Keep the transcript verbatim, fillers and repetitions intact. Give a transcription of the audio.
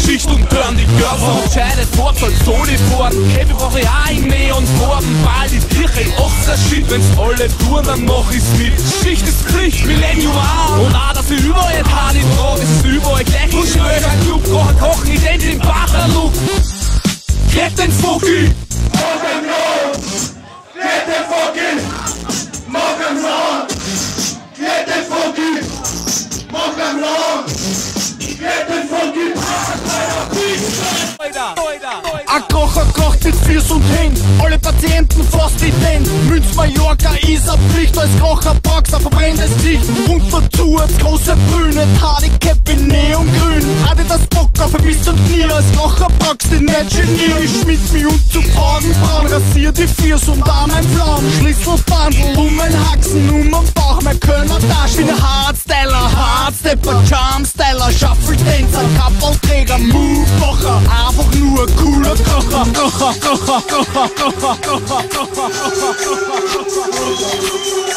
Schicht und turn die Körper. Entscheidet fort, soll so nicht fahren. Käfig brauch ich auch in Neonfarben. Ball die Kirche in achtziger Shit. Wenn's alle tun, dann mach ich's mit. Schicht ist Pflicht, Millennium auch. Und auch, dass ich überall ein Haar nicht trage. Es ist überall gleich. Und schnell ein Club, kochen, kochen, ich denk den Bacherlook. Get den Vogel! Morgen Rot! Get den Vogel! Morgen Rot! Get den Vogel! Morgen Rot! Get den Vogel! Ein Kocher kocht mit Fiers und Händ, alle Patienten fast ident. Münz Mallorca ist a Pflicht, als Kocher packst ein verbrenntes Gesicht. Und dazu als große Brüne, Handicap in Neongrün. Hatte das Bock auf vermisst und nie, als Kocher packst du nicht Genie. Ich schmied mich und zu Augenbrauen, rasier die Fiers und an mein Flaum. Schlüsselbandel um mein Haxen, um mein Bauch, mein Kölner Tasch. Bin ein Hardstyler, Hardstepper, Charmstyler, Shuffle-Tänzer, Kappelträger, Move-Macher. Einfach nur cooler Kocher, Kocher, Kocher, Kocher, Kocher, Kocher, Kocher, Kocher, Kocher, Kocher, Kocher.